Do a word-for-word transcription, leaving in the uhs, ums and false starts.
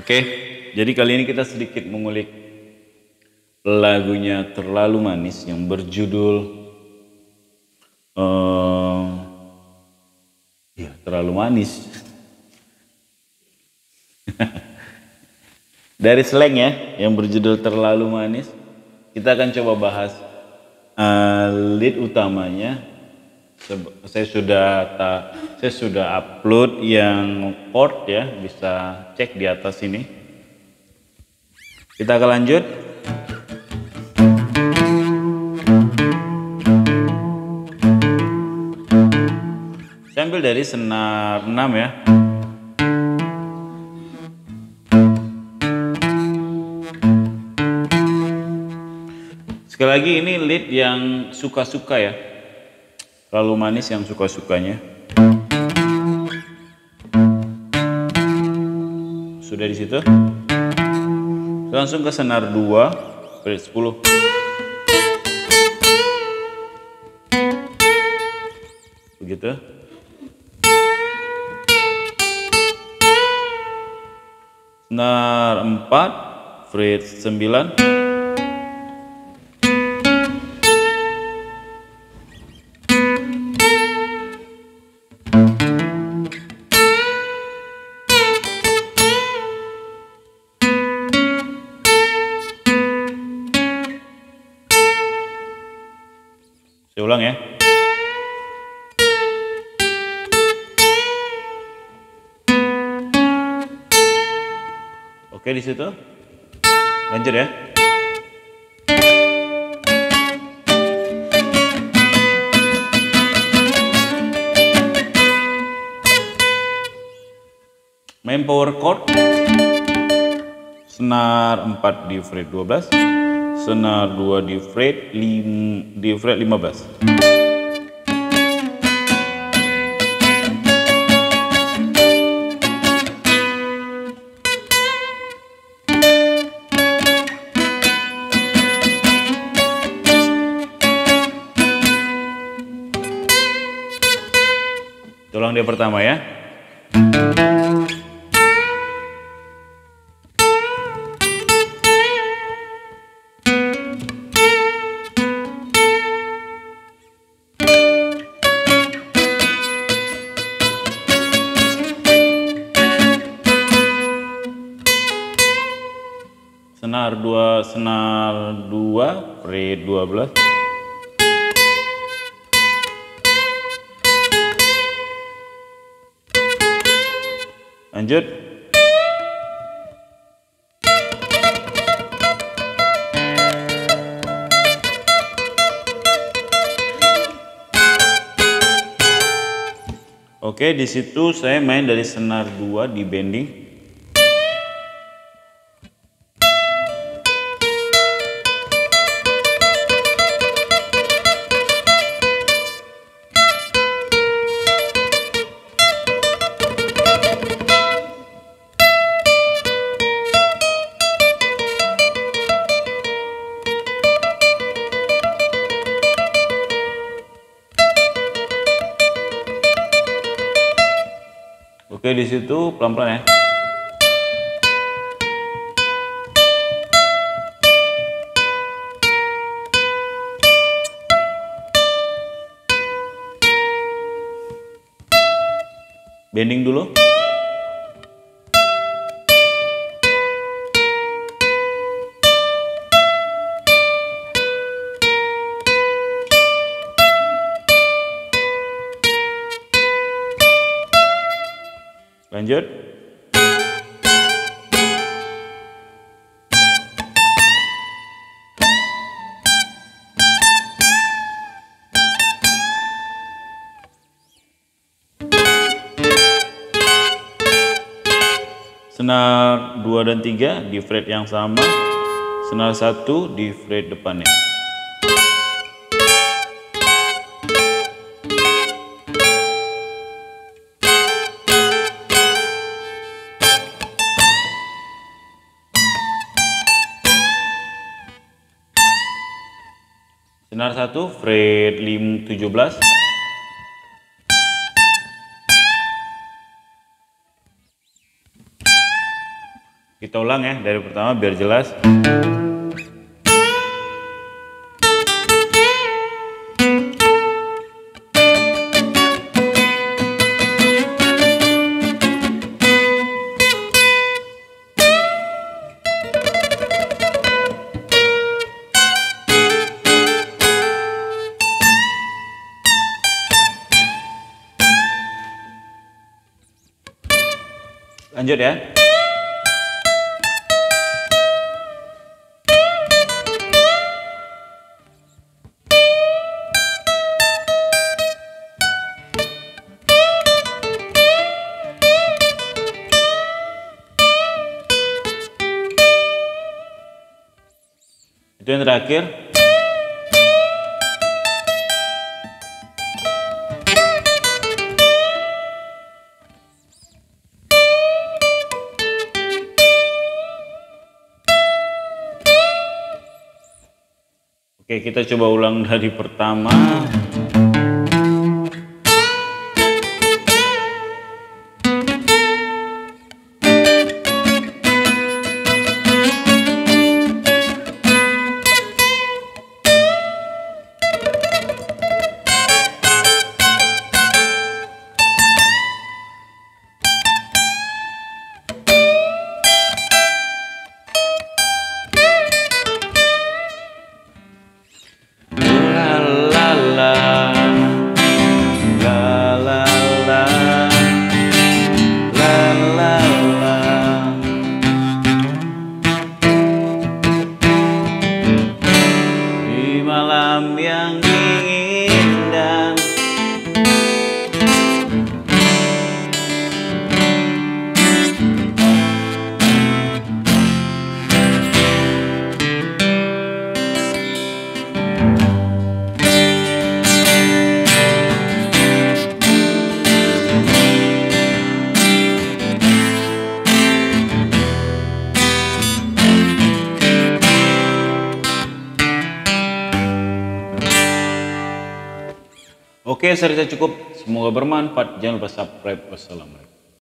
Oke, jadi kali ini kita sedikit mengulik lagunya Terlalu Manis yang berjudul uh, ya Terlalu Manis. Dari slang ya, yang berjudul Terlalu Manis, kita akan coba bahas uh, lead utamanya. Saya sudah ta, saya sudah upload yang chord ya, bisa cek di atas ini. Kita akan lanjut. Saya ambil dari senar enam ya. Sekali lagi ini lead yang suka-suka ya. Terlalu Manis yang suka-sukanya. Sudah di situ. Langsung ke senar dua, fret sepuluh. Begitu. Senar empat, fret sembilan. Saya ulang ya. Oke, di situ. Lanjut ya. Main power chord. Senar empat di fret dua belas. Senar dua di fret lim, di fret lima belas. Tolong dia pertama ya. Senar dua, senar dua, fret dua belas. Lanjut. Oke, di situ saya main dari senar dua di bending. Oke, di situ pelan-pelan ya. Bending dulu. Lanjut. Senar dua dan tiga di fret yang sama. Senar satu di fret depannya. Senar satu, fret lim tujuh belas. Kita ulang ya dari pertama biar jelas. Lanjut ya. Itu yang terakhir. Oke, kita coba ulang dari pertama. Malam yang indah, oke, saya rasa cukup. Semoga bermanfaat. Jangan lupa subscribe. Wassalamualaikum.